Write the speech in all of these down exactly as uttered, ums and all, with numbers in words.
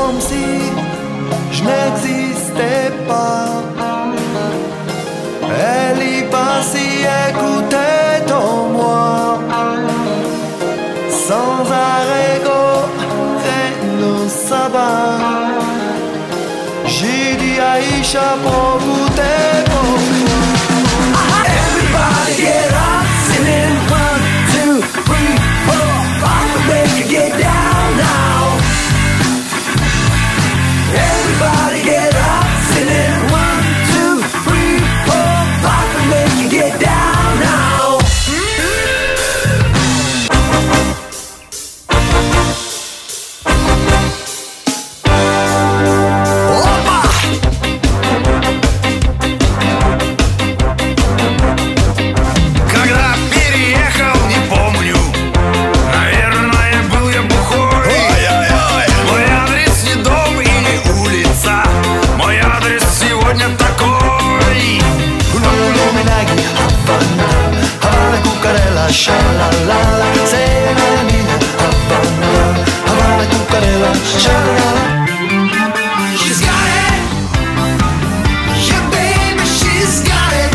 comme si je n'existais pas. Elle y passe, y écoutait ton moi, sans arrêt, go, sabbat. J'ai dit Aïcha pour goûter pour toi. Everybody get up, singing one, two, three, four, five, and make you get down now. Everybody get up, singing one, two, three, four, five, and make you get down now. Когда переехал, не помню, наверное, был я бухой. Мой адрес не дом и не улица, мой адрес сегодня такой. Illuminati, Havana, Havana cucarella, sha-la-la-la. Sei una mia, Havana, Havana cucarella, sha-la-la. She's got it, yeah baby, she's got it.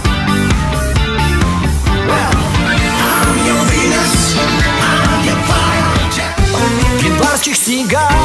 Well, I'm your Venus, I'm your fire. В январских снегах